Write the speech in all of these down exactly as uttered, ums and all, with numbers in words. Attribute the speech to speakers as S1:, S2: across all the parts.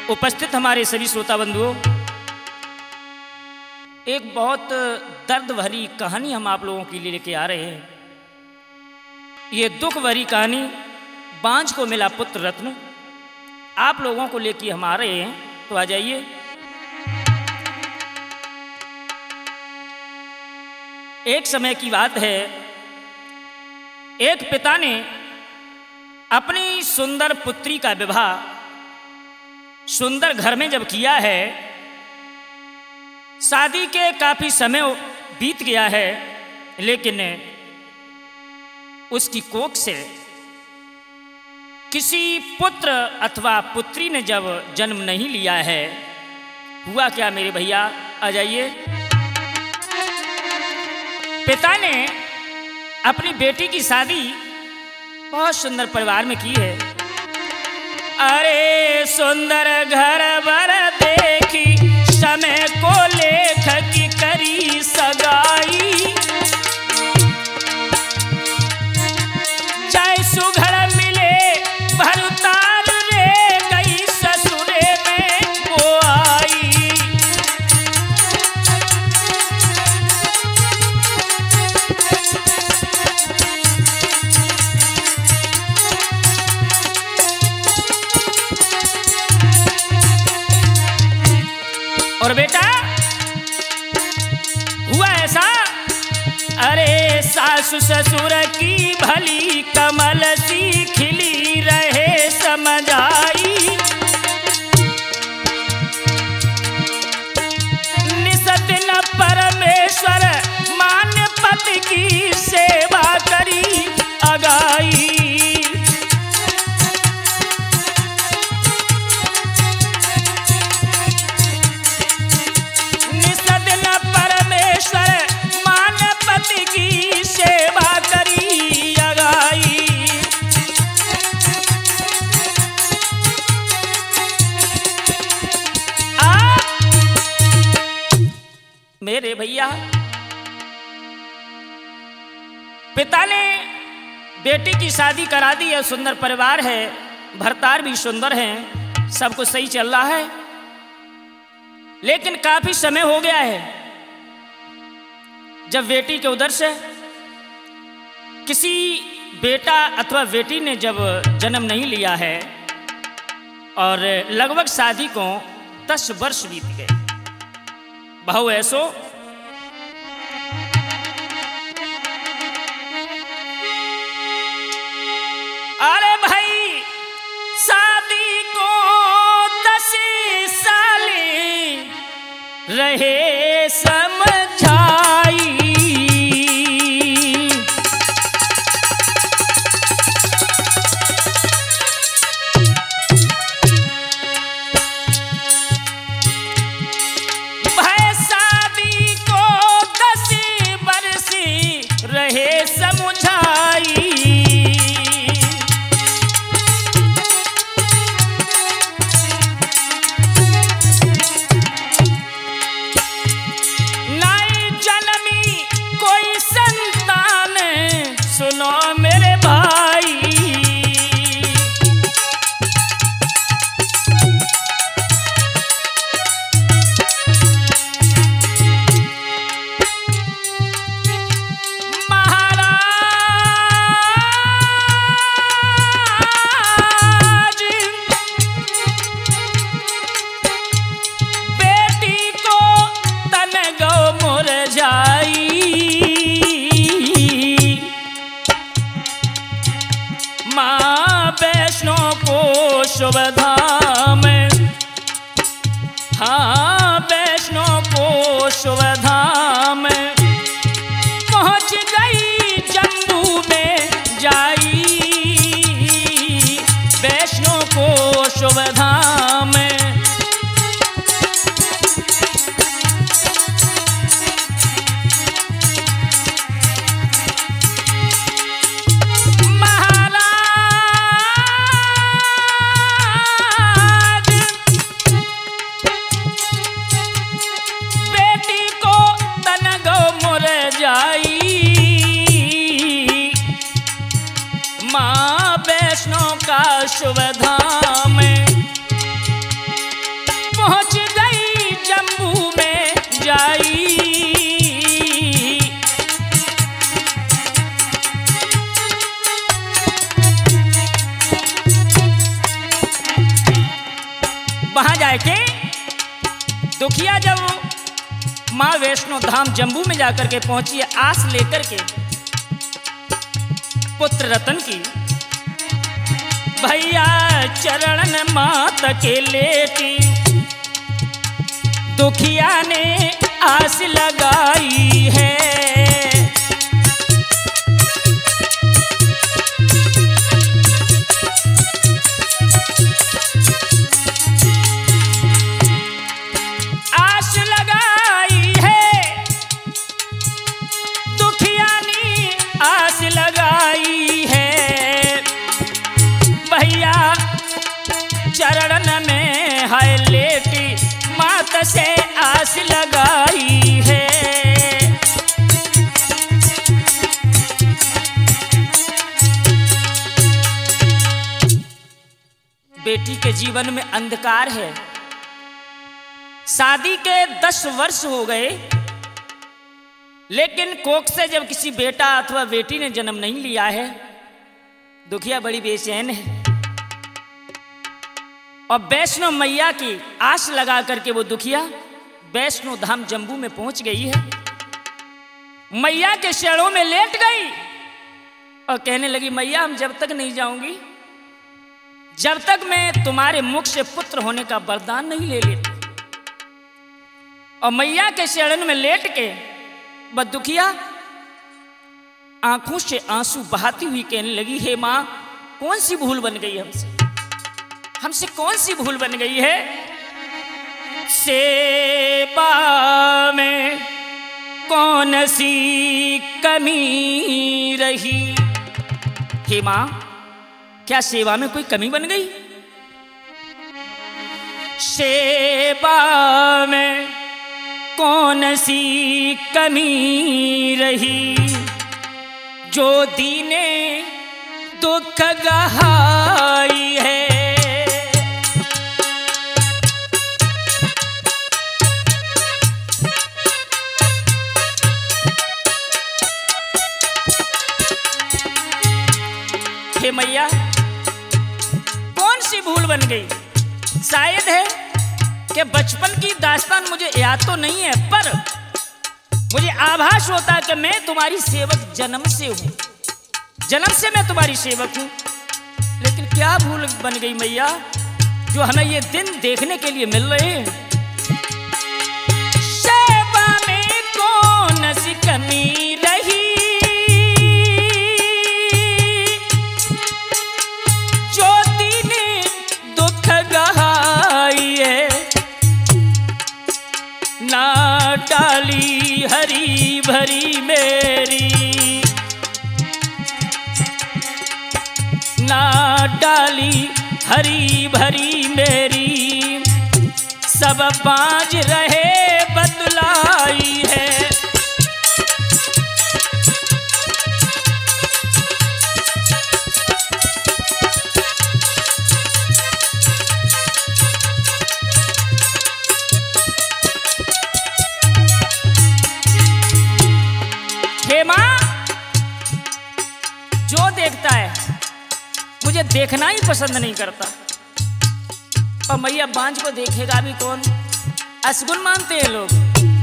S1: उपस्थित हमारे सभी श्रोता बंधुओं, एक बहुत दर्द भरी कहानी हम आप लोगों के लिए लेके आ रहे हैं। ये दुख भरी कहानी बांझ को मिला पुत्र रत्न आप लोगों को लेके हम आ रहे हैं, तो आ जाइए। एक समय की बात है, एक पिता ने अपनी सुंदर पुत्री का विवाह सुंदर घर में जब किया है, शादी के काफी समय बीत गया है, लेकिन उसकी कोख से किसी पुत्र अथवा पुत्री ने जब जन्म नहीं लिया है। हुआ क्या मेरे भैया, आ जाइए। पिता ने अपनी बेटी की शादी बहुत सुंदर परिवार में की है। अरे सुंदर घर बर देखी, समय को लेख की करी सगाई, चाहे सुघड़ मिले भरतार रे, गई ससुरे में वो आई। और बेटा हुआ ऐसा, अरे सासु ससुर की भली कमल सी खिली रहे समझाई, निसदिन परमेश्वर मान्य पति की सेवा करी अगाई। मेरे भैया, पिता ने बेटी की शादी करा दी है, सुंदर परिवार है, भरतार भी सुंदर हैं, सब कुछ सही चल रहा है। लेकिन काफी समय हो गया है जब बेटी के उधर से किसी बेटा अथवा बेटी ने जब जन्म नहीं लिया है, और लगभग शादी को दस वर्ष बीत गए। बहु ऐसो अरे भाई शादी को दस साल रहे समझाई, रहे समझाई। नाई जन्मी कोई संतान, सुनो मेरे भाई, माँ वैष्णो को शुभ धाम, हाँ वैष्णो को शुभ धाम, पहुँच गई जम्मू में जाई, वैष्णो को शुभ धाम। माँ वैष्णो का शुभ धाम, वहां जाके दुखिया जब माँ वैष्णो धाम जम्बू में जाकर के पहुंची है आस लेकर के पुत्र रतन की, भैया चरण मात के लेटी दुखिया ने आस लगाई है। आस लगाई है दुखिया ने आस लगाई है, भैया चरण में है लेटी मात से आस लगाई है। बेटी के जीवन में अंधकार है। शादी के दस वर्ष हो गए, लेकिन कोख से जब किसी बेटा अथवा बेटी ने जन्म नहीं लिया है, दुखिया बड़ी बेचैन है और वैष्णो मैया की आस लगा करके वो दुखिया वैष्णो धाम जम्बू में पहुंच गई है। मैया के शरणों में लेट गई और कहने लगी, मैया हम जब तक नहीं जाऊंगी जब तक मैं तुम्हारे मुख से पुत्र होने का वरदान नहीं ले लेती। और मैया के शरण में लेट के वह दुखिया आंखों से आंसू बहाती हुई कहने लगी, हे मां कौन सी भूल बन गई हमसे, हमसे कौन सी भूल बन गई है। सेवा में कौन सी कमी रही, हे मां क्या सेवा में कोई कमी बन गई। सेवा में कौन सी कमी रही, जो दीने दुख गहाई है। हे मैया कौन सी भूल बन गई। शायद है कि बचपन की दास्तान मुझे याद तो नहीं है, पर मुझे आभास होता है कि मैं तुम्हारी सेवक जन्म से हूं, जन्म से मैं तुम्हारी सेवक हूं। लेकिन क्या भूल बन गई मैया जो हमें ये दिन देखने के लिए मिल रहे हैं। सेवा में कौन सी कमी रही, जो दीने दुख गहाई है। ना डाली हरी भरी मेरी, ना डाली हरी भरी मेरी, सब बाज रहे बतलाई है। हे मां जो देखता है मुझे देखना ही पसंद नहीं करता, और मैया बांझ को देखेगा भी कौन। असगुन मानते हैं लोग।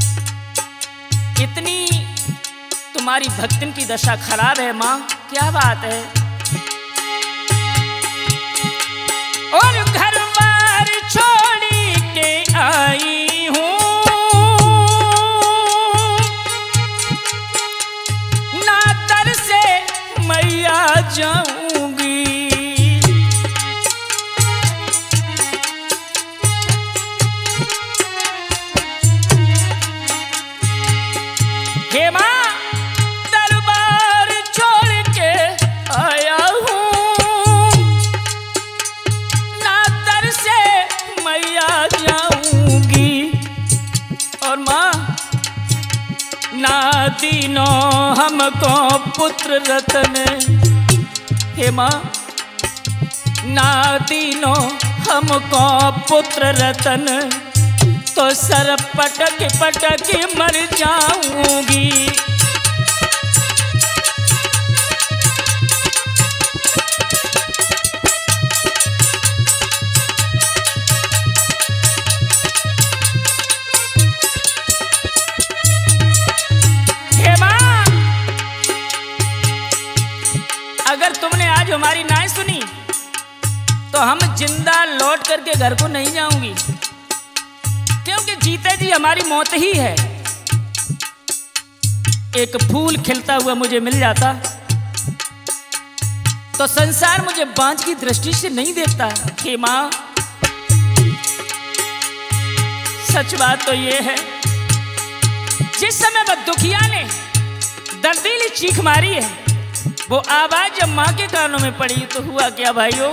S1: इतनी तुम्हारी भक्तिन की दशा खराब है मां, क्या बात है। और घर बार छोड़ के आई हूं, ना दर से मैया जाऊंगी। हे मां दरबार छोड़ के आया हूं, ना दर से मैया जाऊंगी। और मां ना दीनो हमको पुत्र रतन, हे मां ना दीनो हमको पुत्र रतन, तो सर पटक पटक मर जाऊंगी। जिंदा लौट करके घर को नहीं जाऊंगी, क्योंकि जीते जी हमारी मौत ही है। एक फूल खिलता हुआ मुझे मिल जाता तो संसार मुझे बांझ की दृष्टि से नहीं देखता। हे मां, सच बात तो ये है, जिस समय वह दुखिया ने दर्दीली चीख मारी है, वो आवाज जब मां के कानों में पड़ी तो हुआ क्या भाइयों?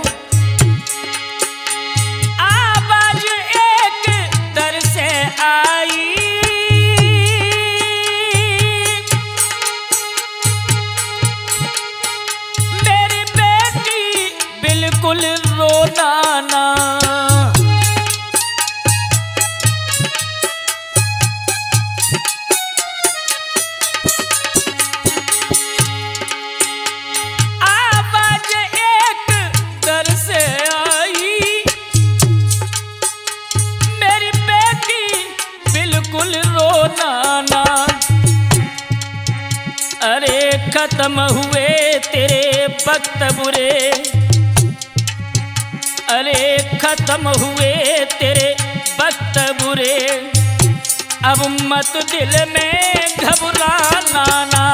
S1: आवाज एक दर से आई, मेरी बेटी बिल्कुल रोना ना। अरे खत्म हुए तेरे वक्त बुरे, अरे खत्म हुए तेरे वक्त बुरे, अब मत दिल में घबराना ना।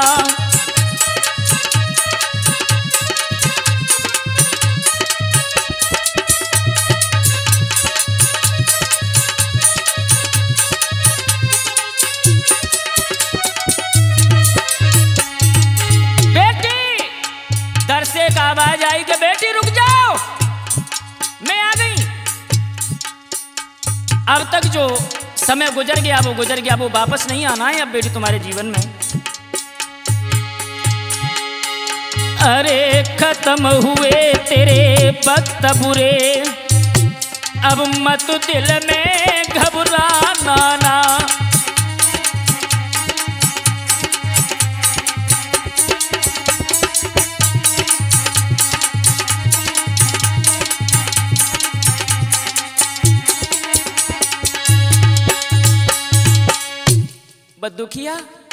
S1: से एक आवाज आई कि बेटी रुक जाओ, मैं आ गई। अब तक जो समय गुजर गया वो गुजर गया, वो वापस नहीं आना है अब बेटी तुम्हारे जीवन में। अरे खत्म हुए तेरे वक्त बुरे, अब मत दिल में घबराना ना। बददुखिया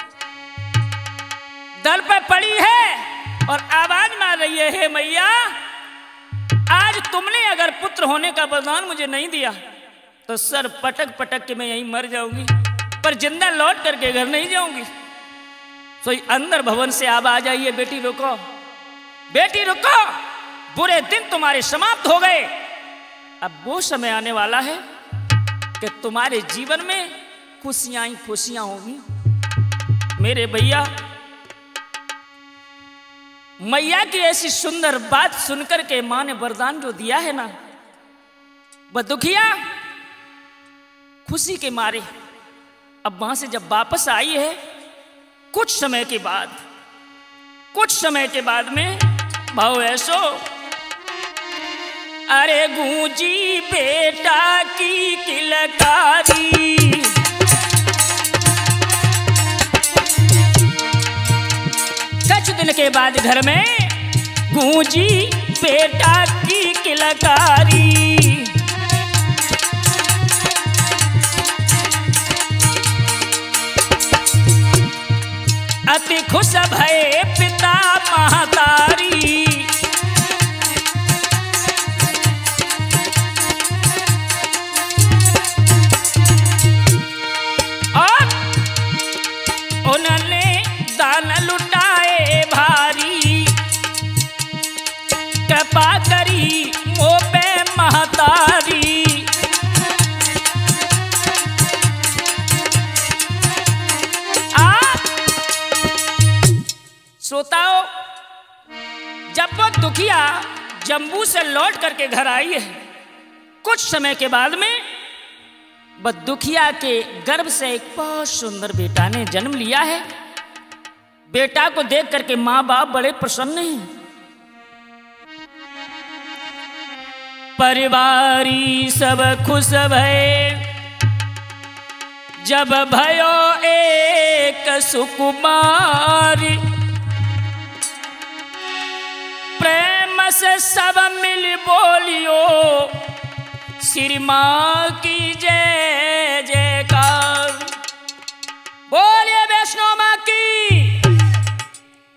S1: दर पर पड़ी है और आवाज मार रही है, हे मैया, आज तुमने अगर पुत्र होने का वरदान मुझे नहीं दिया तो सर पटक पटक के मैं यहीं मर जाऊंगी, पर जिंदा लौट करके घर नहीं जाऊंगी। तो अंदर भवन से आवाज आई है, बेटी रुको, बेटी रुको, बुरे दिन तुम्हारे समाप्त हो गए। अब वो समय आने वाला है कि तुम्हारे जीवन में खुशियां ही खुशियां होंगी। मेरे भैया, मैया की ऐसी सुंदर बात सुनकर के मां ने वरदान जो दिया है ना, बददुखिया खुशी के मारे अब वहां से जब वापस आई है, कुछ समय के बाद कुछ समय के बाद में भाव ऐसो, अरे गूंजी बेटा की किलकारी, कुछ दिन के बाद घर में गूंजी बेटा की किलकारी। अति खुश भये पिता महतारी, और उन्होंने दान लुटाए भारी, कृपा करी मोह पे महतारी। श्रोताओ, जब वो दुखिया जम्बू से लौट करके घर आई है, कुछ समय के बाद में बददुखिया के गर्भ से एक बहुत सुंदर बेटा ने जन्म लिया है। बेटा को देख करके माँ बाप बड़े प्रसन्न हैं। परिवारी सब खुश भये, जब भयो एक सुकुमारी, प्रेम से सब मिल बोलियो, श्री मां की जय जयकार। बोलिए वैष्णो मां की।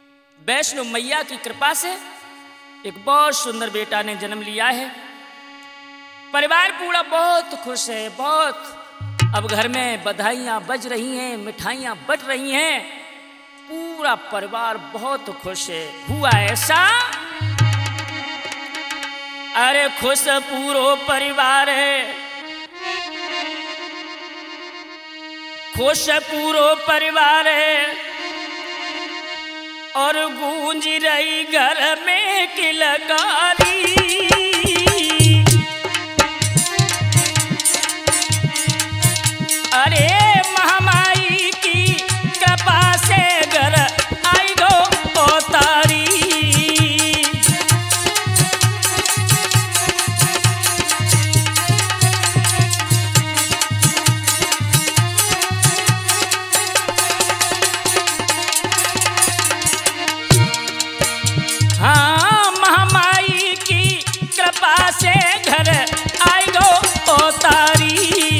S1: वैष्णो मैया की कृपा से एक बहुत सुंदर बेटा ने जन्म लिया है। परिवार पूरा बहुत खुश है, बहुत। अब घर में बधाइयाँ बज रही हैं, मिठाइयाँ बट रही हैं, पूरा परिवार बहुत खुश है। हुआ ऐसा, अरे खुश पूरा परिवार है, खुश पूरा परिवार है, और गूंज रही घर में किलकारी। अरे महामाई की कृपा से घर आई गो अवतारी। हाँ, महामाई की कृपा से घर आई गो अवतारी।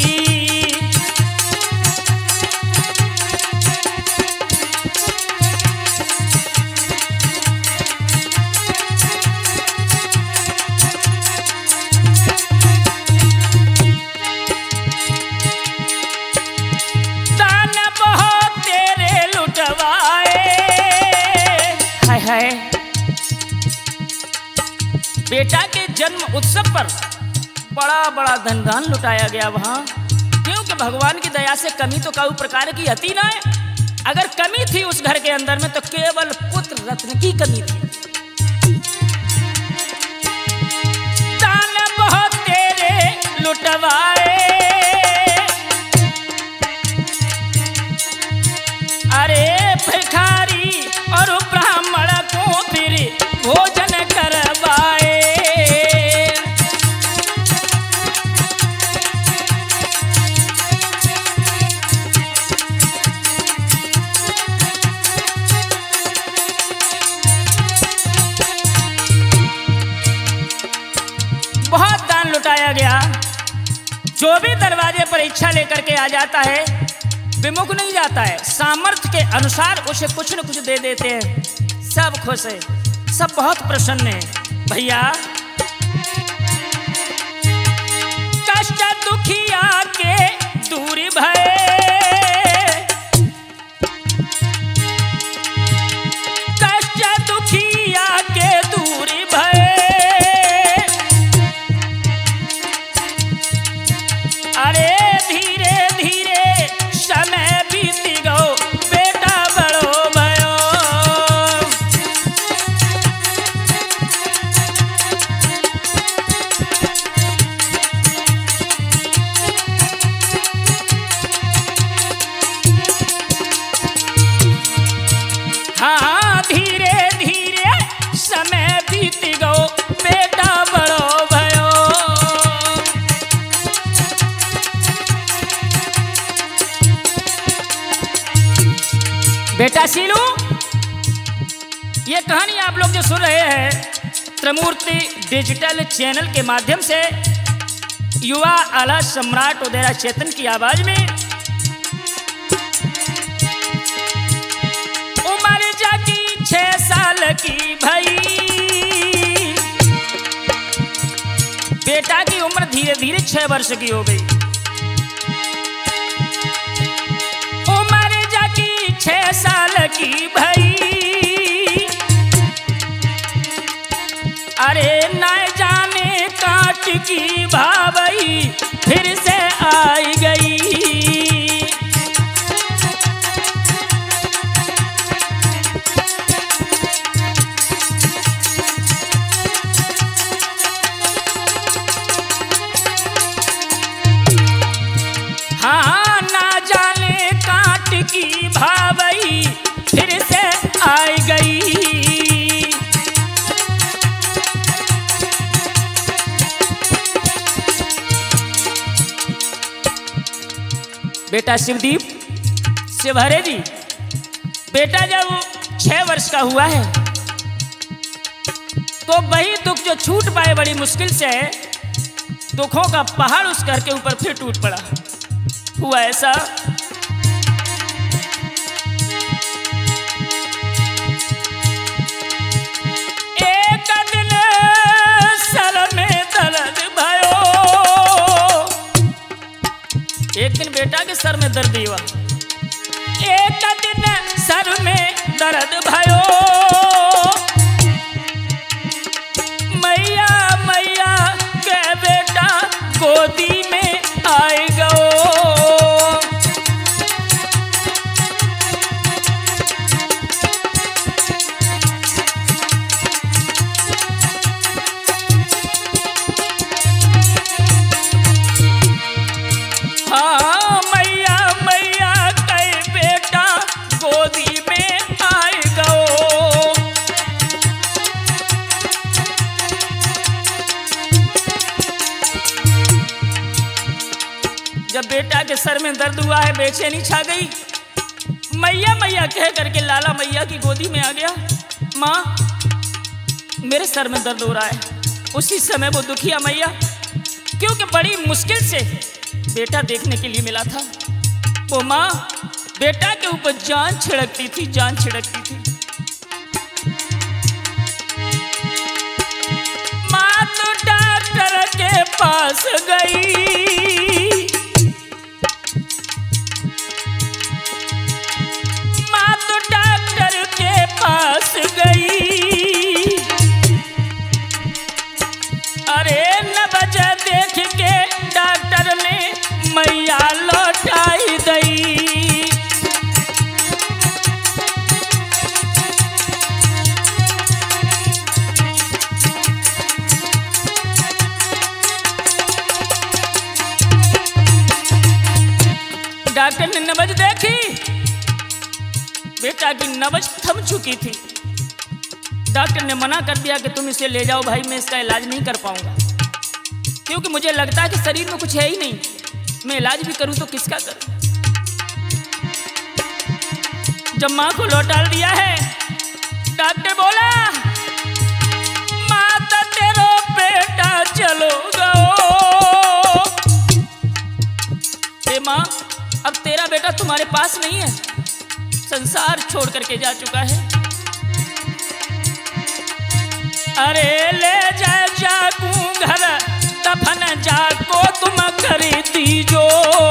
S1: बेटा के जन्म उत्सव पर बड़ा बड़ा धन दान लुटाया गया वहां, क्योंकि भगवान की दया से कमी तो काऊ प्रकार की हती ना है। अगर कमी थी उस घर के अंदर में तो केवल पुत्र रत्न की कमी थी। दान बहुत तेरे लुटवाए, अरे भिखारी और ब्राह्मण को फिर भोजन करवाए। बहुत दान लुटाया गया। जो भी दरवाजे पर इच्छा लेकर के आ जाता है विमुख नहीं जाता है, सामर्थ्य के अनुसार उसे कुछ न कुछ दे देते हैं। सब खुश है, सब बहुत प्रसन्न है। भैया कष्ट दुखिया के दूरी भय, कष्ट दुखिया के दूरी भय, अरे धीरे धीरे समय बीती गो बेटा बड़ो भयो। हाँ, धीरे धीरे समय बीती गो बेटा बड़ो भयो। बेटा सीलू, ये कहानी आप लोग जो सुन रहे हैं त्रिमूर्ति डिजिटल चैनल के माध्यम से युवा आला सम्राट उदयरा चेतन की आवाज में, उम्र जाकी छह साल की भई, बेटा की उम्र धीरे धीरे छह वर्ष की हो गई। उम्र जाकी छह साल की भई, अरे न जाने काट की भावई फिर से आई गई। हाँ, ना जाने काट की भावई फिर से आई गई। बेटा शिवदीप, शिवहरे जी, बेटा जब छह वर्ष का हुआ है तो वही दुख जो छूट पाए बड़ी मुश्किल से, दुखों का पहाड़ उस घर के ऊपर फिर टूट पड़ा। हुआ ऐसा, एक दिन सर में दर्द भयो, एक दिन बेटा के सर में दर्द हुआ, एक दिन सर में दर्द भयो, मैया मैया के बेटा गोदी में आए गो। हाँ मैया मैया के बेटा गोदी में आए गो। जब बेटा के सर में दर्द हुआ है, बेचैनी छा गई, मैया मैया कह करके लाला मैया की गोदी में आ गया। माँ मेरे सर में दर्द हो रहा है। उसी समय वो दुखिया मैया, क्योंकि बड़ी मुश्किल से बेटा देखने के लिए मिला था, वो माँ बेटा के ऊपर जान छिड़कती थी, जान छिड़कती थी। माँ तो डॉक्टर के पास गई, माँ तो डॉक्टर के पास गई। अरे नब्ज देख के डॉक्टर ने मैया लौटाई दई। डॉक्टर ने नब्ज देखी, बेटा की नब्ज थम चुकी थी। डॉक्टर ने मना कर दिया कि तुम इसे ले जाओ भाई, मैं इसका इलाज नहीं कर पाऊंगा, क्योंकि मुझे लगता है कि शरीर में कुछ है ही नहीं, मैं इलाज भी करूं तो किसका करूं। जब मां को लौटा दिया है, डॉक्टर बोला माता तेरो बेटा चलो गो। ए मां, अब तेरा बेटा तुम्हारे पास नहीं है, संसार छोड़ करके जा चुका है। अरे ले जा जाकू घर दफन जाको तुम करी दीजो।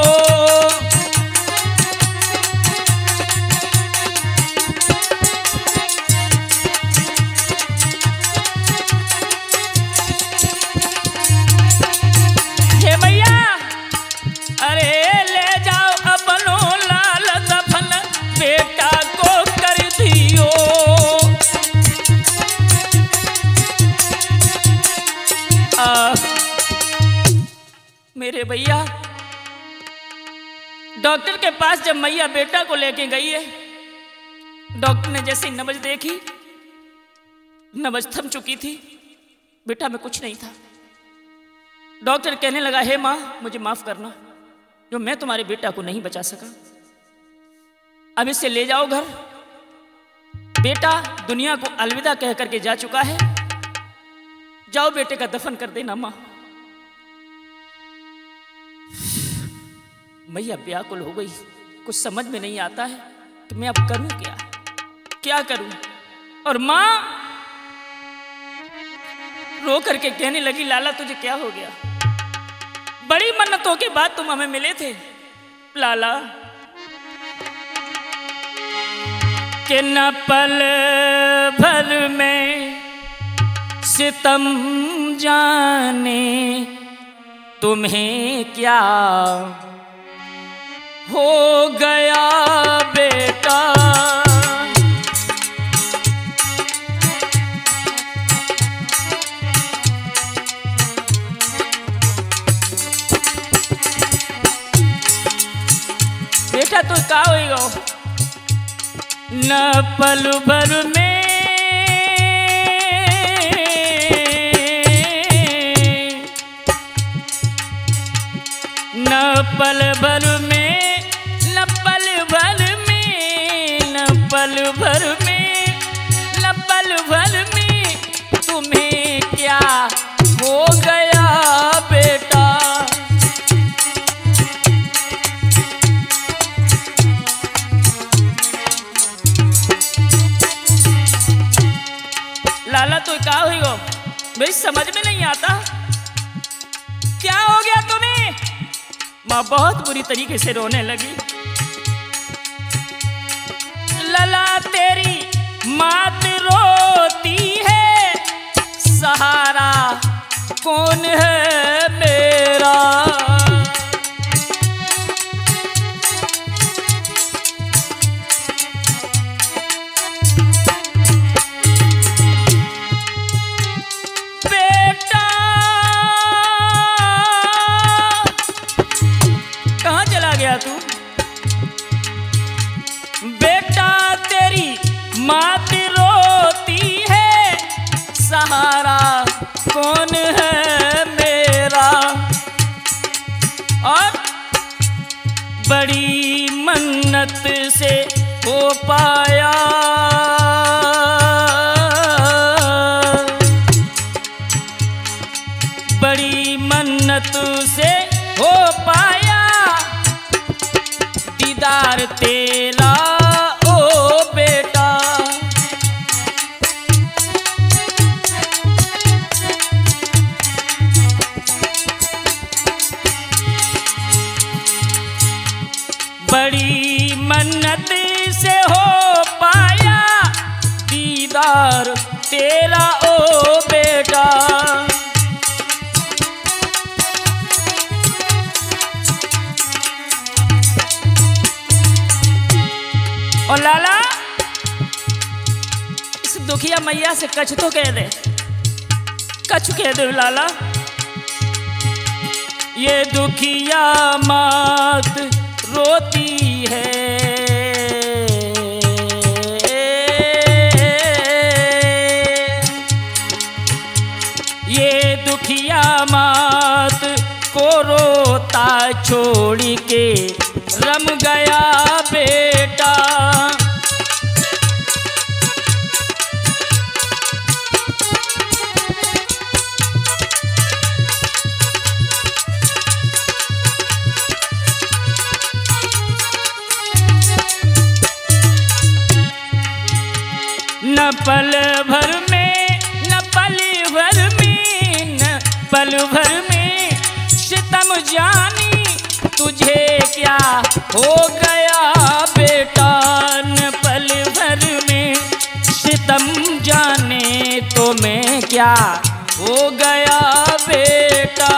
S1: हे भैया, अरे ले जाओ अपनो लाल दफन बेटा को कर दियो। आ, मेरे भैया, डॉक्टर के पास जब मैया बेटा को लेके गई है, डॉक्टर ने जैसे नब्ज देखी, नब्ज थम चुकी थी, बेटा में कुछ नहीं था। डॉक्टर कहने लगा, हे माँ मुझे माफ करना, जो मैं तुम्हारे बेटा को नहीं बचा सका। अब इसे ले जाओ घर, बेटा दुनिया को अलविदा कह करके जा चुका है, जाओ बेटे का दफन कर देना माँ। मैया व्याकुल हो गई, कुछ समझ में नहीं आता है कि मैं अब करूं क्या, क्या करूं। और मां रो करके कहने लगी, लाला तुझे क्या हो गया, बड़ी मन्नतों के बाद तुम हमें मिले थे लाला, कि न पल भर में सितम जाने तुम्हें क्या हो गया बेटा। बेटा तो का होगा, न पल भर में न पल भर में न पल भर में न पल भर में न पल भर में तुम्हें क्या हो गया बेटा। लाला तो क्या हुई हो, मेरी समझ में नहीं आता, क्या हो गया तुम्हें। माँ बहुत बुरी तरीके से रोने लगी। लला तेरी मात रोती है, सहारा कौन है मेरा। बेटा कहाँ चला गया तू? बेटा तेरी मात रोती है, सहारा कौन है मेरा। और बड़ी मन्नत से हो पाया, बड़ी मन्नत से हो पाया दीदार तेरा ओ बेटा। बड़ी मन्नत से हो पाया दीदार तेरा ओ बेटा। और लाला इस दुखिया मैया से कछ तो कह दे, कछ कह दे लाला। ये दुखिया मात रोती है, ये दुखिया मात को रोता छोड़ के रम गया बेटा। न पल भर में, न पल भर में, न पल भर में सितम जानी तुझे क्या हो गया बेटा। न पल भर में सितम जाने तो मैं क्या हो गया बेटा।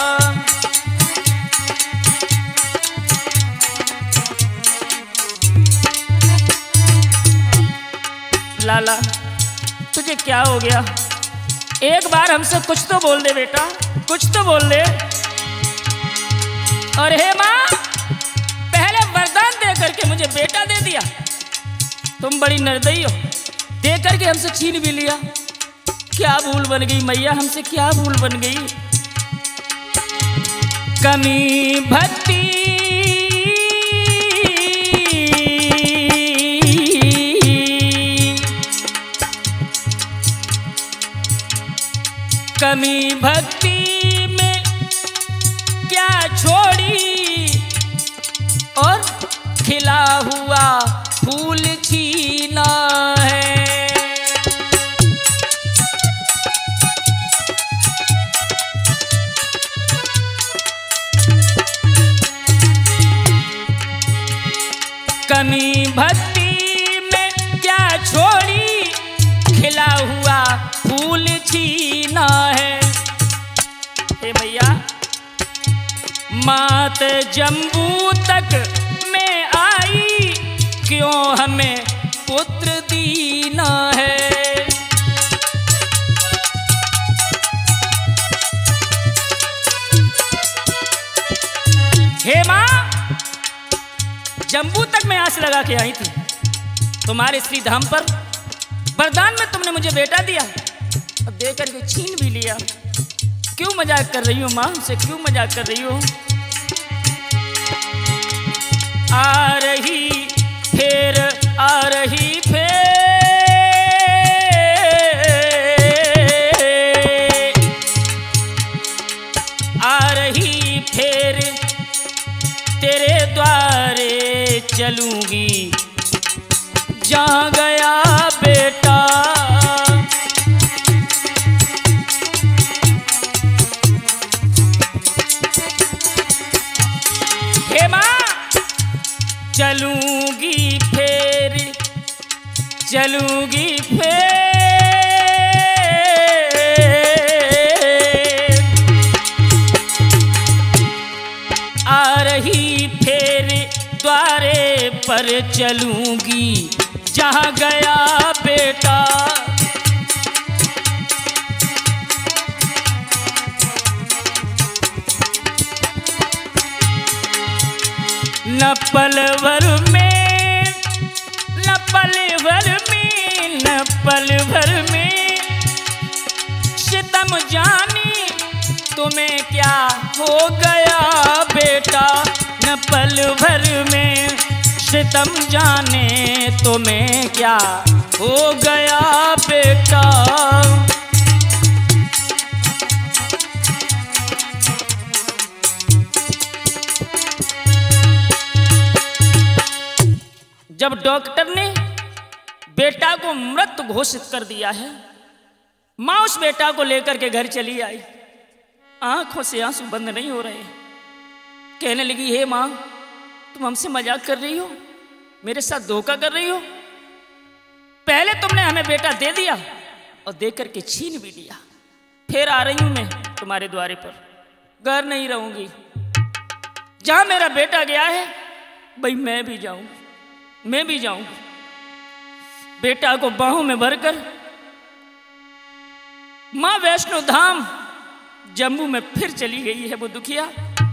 S1: लाला तुझे क्या हो गया? एक बार हमसे कुछ तो बोल दे बेटा, कुछ तो बोल दे। और हे माँ, पहले वरदान दे करके मुझे बेटा दे दिया, तुम बड़ी निर्दयी हो, दे करके हमसे छीन भी लिया। क्या भूल बन गई मैया, हमसे क्या भूल बन गई? कमी भक्ति कमी भक्ति में क्या छोड़ी, और खिला हुआ फूल छीना है। कमी भक्ति में क्या छोड़ी, खिला हुआ फूल छीना है। हे भैया, मात जम्बू तक में आई, क्यों हमें पुत्र दीना है। हे माँ, जम्बू तक मैं आस लगा के आई थी तुम्हारे श्री धाम पर, वरदान में तुमने मुझे बेटा दिया, अब देकर के छीन भी लिया। क्यों मजाक कर रही हो माँ हमसे, क्यों मजाक कर रही हो? आ रही फिर आ रही फिर आ रही फिर तेरे द्वारे चलूंगी जहाँ गया बेटा। हे माँ चलूंगी फिर चलूंगी फिर आ रही फिर द्वारे पर चलूंगी जहाँ गया बेटा। न पल भर में न पल भर में न पल भर में सितम जानी तुम्हें क्या हो गया बेटा। न पल भर में सितम जाने तुम्हें क्या हो गया बेटा। जब डॉक्टर ने बेटा को मृत घोषित कर दिया है, माँ उस बेटा को लेकर के घर चली आई। आंखों से आंसू बंद नहीं हो रहे। कहने लगी, हे माँ तुम हमसे मजाक कर रही हो, मेरे साथ धोखा कर रही हो। पहले तुमने हमें बेटा दे दिया और दे करके छीन भी लिया। फिर आ रही हूं मैं तुम्हारे द्वारे पर, घर नहीं रहूंगी। जहां मेरा बेटा गया है भाई मैं भी जाऊंगी, मैं भी जाऊंगी। बेटा को बाहों में भरकर मां वैष्णो धाम जम्मू में फिर चली गई है। वो दुखिया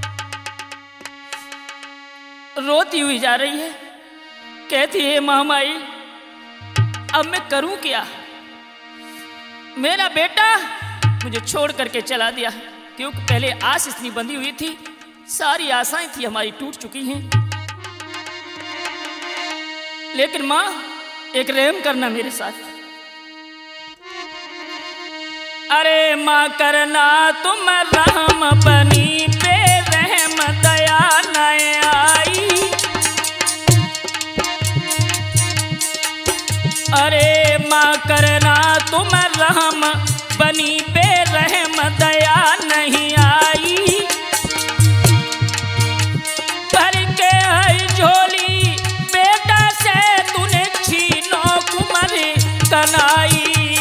S1: रोती हुई जा रही है, कहती है महामाई अब मैं करूं क्या। मेरा बेटा मुझे छोड़ करके चला दिया, क्योंकि पहले आस इतनी बंधी हुई थी, सारी आशाएं थी हमारी टूट चुकी हैं। लेकिन मां एक रहम करना मेरे साथ। अरे मां करना तुम रहम बनी पे रहम दया न आई। अरे मां करना तुम रहम बनी पे रहम दया नहीं आई। भर के आई झोली बेटा से तूने छीनो कुमर कनाई।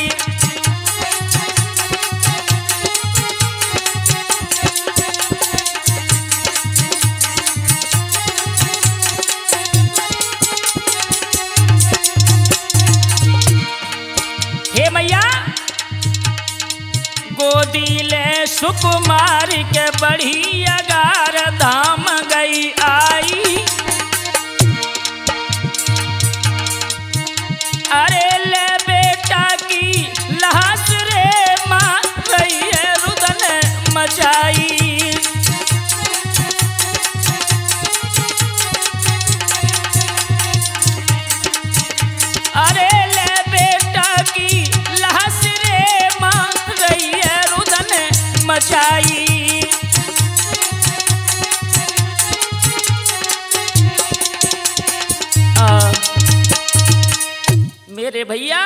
S1: मैया गोदी ले सुकुमार के बढ़ी अगार धाम गई आई। अरे ले बेटा की लहास रे मां रही है रुदन मचाई। अरे ले बेटा की लहास रे मां रही है रुदन मचाई। आ, मेरे भैया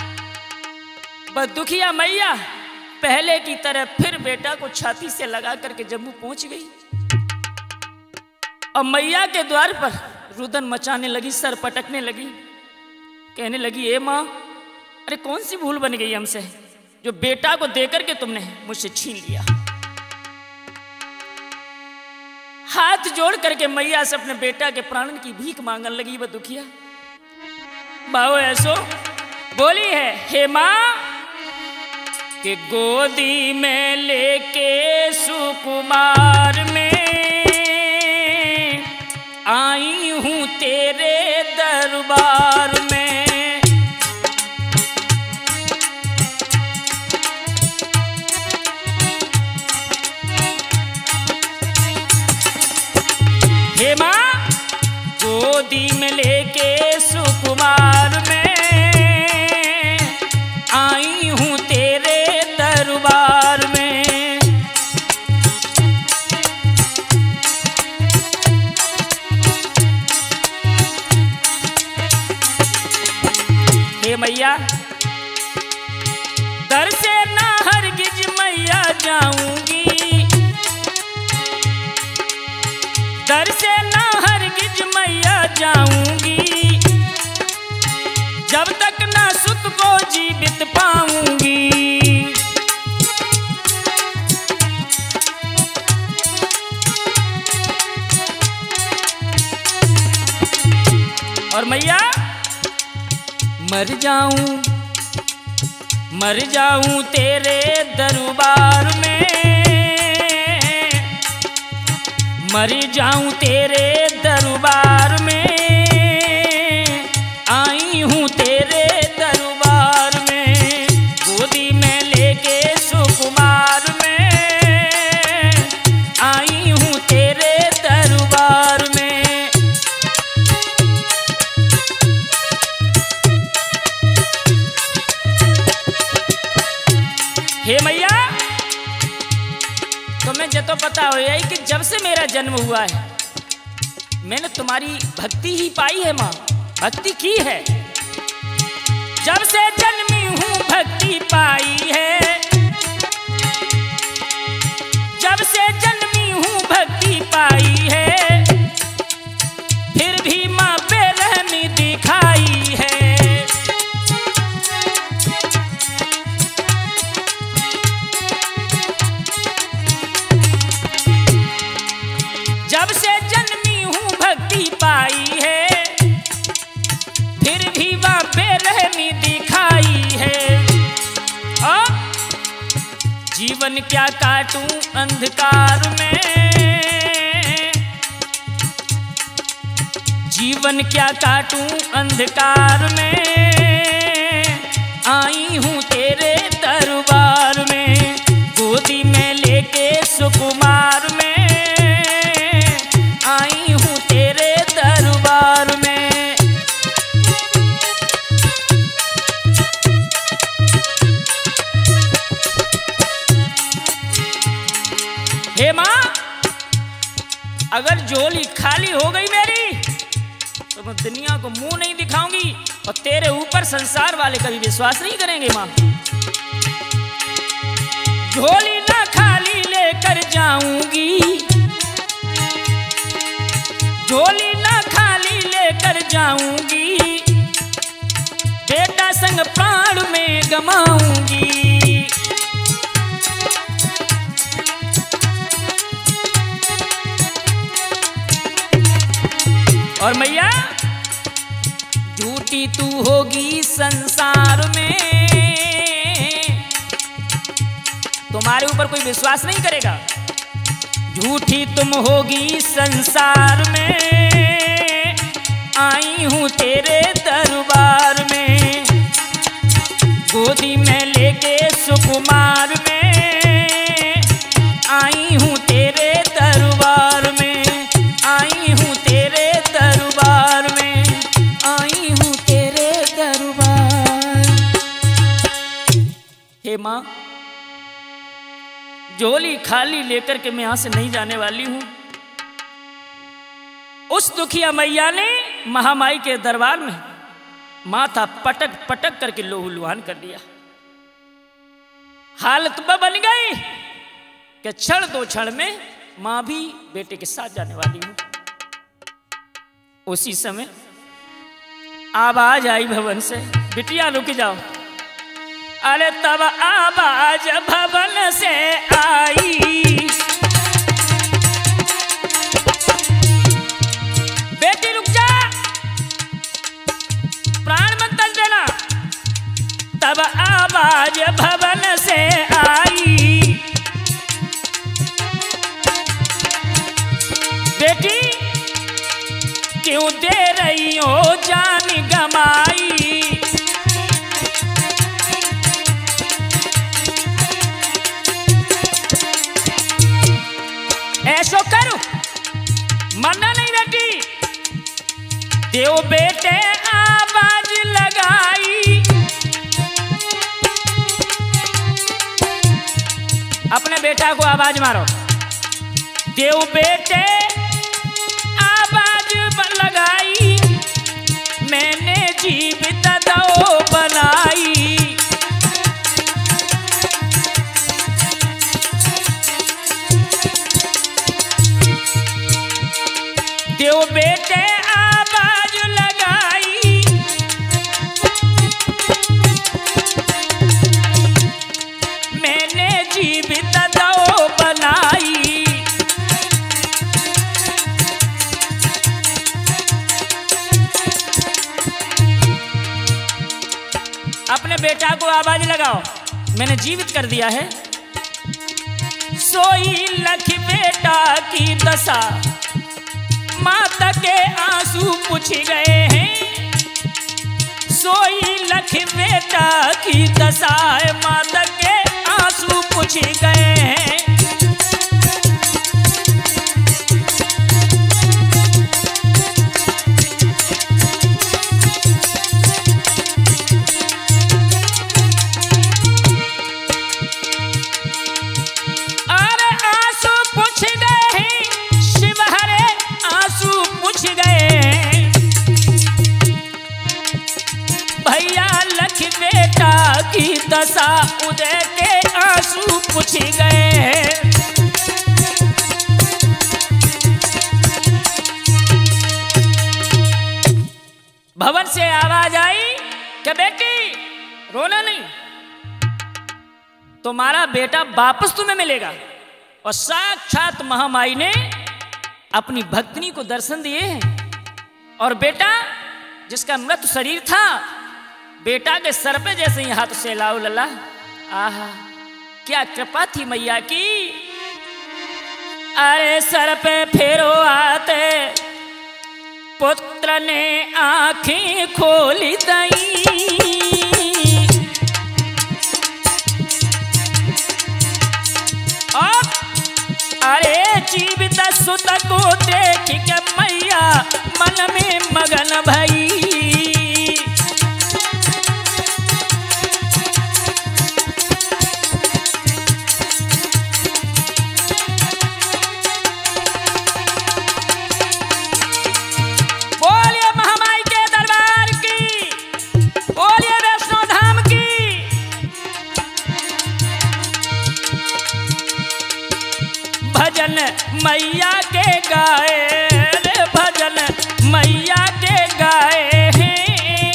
S1: बदुखिया मैया पहले की तरह फिर बेटा को छाती से लगा करके जम्मू पहुंच गई और मैया के द्वार पर रुदन मचाने लगी, सर पटकने लगी, कहने लगी, ए माँ अरे कौन सी भूल बन गई हमसे जो बेटा को देकर के तुमने मुझसे छीन लिया। हाथ जोड़ करके मैया से अपने बेटा के प्राण की भीख मांगने लगी वह दुखिया। बाओ ऐसो बोली है, हे माँ कि गोदी में लेके सुकुमार में आई हूं तेरे दरबार में। हे माँ गोदी में लेके सुकुमार में आई हूं तेरे दरबार में। हे मैया दर से ना हरगिज मैया जाऊंगी, दर से ना हरगिज मैया जाऊंगी, जब तक ना सुत को जीवित पाऊंगी। और मैया मर जाऊं मर जाऊं तेरे दरबार में, मर जाऊं तेरे दरबार में, आई हूँ तेरे दरबार में, गोदी में लेके सुकुमार में, आई हूँ तेरे दरबार में। हे मैया, तुम्हें जो तो पता हो यही कि जब से मेरा जन्म हुआ है मैंने तुम्हारी भक्ति ही पाई है माँ, भक्ति की है। जब से जन्मी हूँ भक्ति पाई है, जब से जन्मी हूँ भक्ति पाई है, फिर भी माँ बेरहमी दिखाई है। जब से जन्मी हूँ भक्ति पाई है, फिर भी वह बेरहमी दिखाई है। और जीवन क्या काटूं अंधकार में, जीवन क्या काटूं अंधकार में, आई हूँ तेरे दरबार में, गोदी में लेके सुकुमार में, आई हूँ तेरे दरबार में। हे माँ, अगर झोली खाली हो गई मेरी तो मैं दुनिया को मुंह नहीं दिखाऊंगी और तेरे ऊपर संसार वाले कभी विश्वास नहीं करेंगे माँ। झोली ना खाली लेकर जाऊंगी, झोली ना खाली लेकर जाऊंगी, बेटा संग प्राण में गमाऊंगी। और मैया झूठी तू होगी संसार में, तुम्हारे ऊपर कोई विश्वास नहीं करेगा। झूठी तुम होगी संसार में, आई हूँ तेरे दरबार में, गोदी में लेके सुकुमार में, आई हूँ तेरे दरबार में, आई हूँ तेरे दरबार में, आई हूँ तेरे दरबार। हे माँ, झोली खाली लेकर के मैं यहां से नहीं जाने वाली हूं। उस दुखिया मैया ने महामाई के दरबार में माथा पटक पटक करके लोहूलुहान कर दिया। हालत बन गई कि क्षण दो क्षण में मां भी बेटे के साथ जाने वाली हूं। उसी समय आवाज आई भवन से, बिटिया रुक जाओ। अरे तब आवाज भवन से आई, बेटी रुक जा, प्राण मत तज देना। तब आवाज भवन से आई, बेटी क्यों दे रही हो जान गमाई। ऐसो करो, मरना नहीं बेटी। देव बेटे आवाज लगाई, अपने बेटा को आवाज मारो। देव बेटे आवाज लगाई, मैंने जीवित दो बनाई। जो बेटे आवाज लगाई, मैंने जीवित दो बनाई। अपने बेटा को आवाज लगाओ, मैंने जीवित कर दिया है। सोई लख बेटा की दशा, माता के आंसू पूछ गए हैं। सोई लख बेटा की दशा, माता के आंसू पूछ गए हैं। की दशा उदय के आंसू पूछ गए हैं। भवन से आवाज आई कि बेटी रोना नहीं, तुम्हारा बेटा वापस तुम्हें मिलेगा। और साक्षात महामाई ने अपनी भक्तिनी को दर्शन दिए हैं। और बेटा जिसका मृत शरीर था, बेटा के सर पे जैसे ही हाथ से लाओ लल्ला, आहा क्या कृपा थी मैया की। अरे सर पे फेरो आते पुत्र ने आंखें खोली दई। और अरे जीवित सुत को देख के मैया मन में मगन भई। भजन मैया के गाए, भजन मैया के गाए हैं।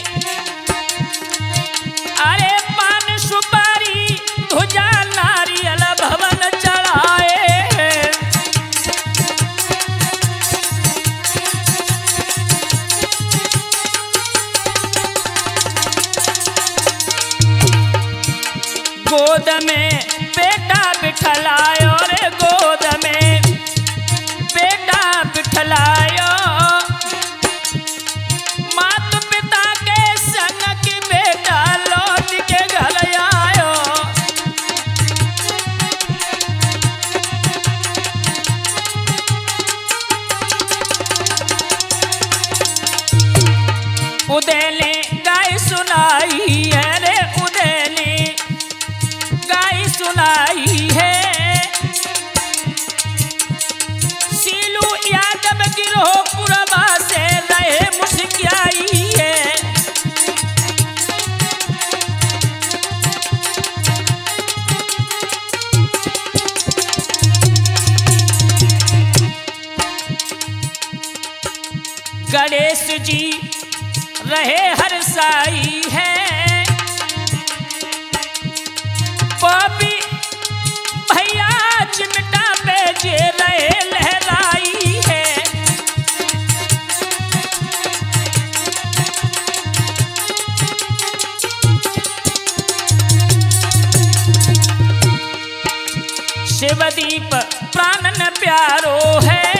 S1: अरे पान सुपारी ध्वजा नारियल भवन चढ़ाए हैं। गोद में बेटा बिठलायो रे, गोद में बेटा बिठलायो। माता पिता के संग की बेटा लौट के घर आयो। उदय ने गाय सुनाई है रे, उदय ने गाय सुनाई है। सीलू यादव गिरोह पुरवा से रहे मुस्कियाई है। गणेश जी रहे हरसाई है। पापी भैया चिमटा पे जे रहे लहराई है। शिवदीप प्राणन प्यारो है।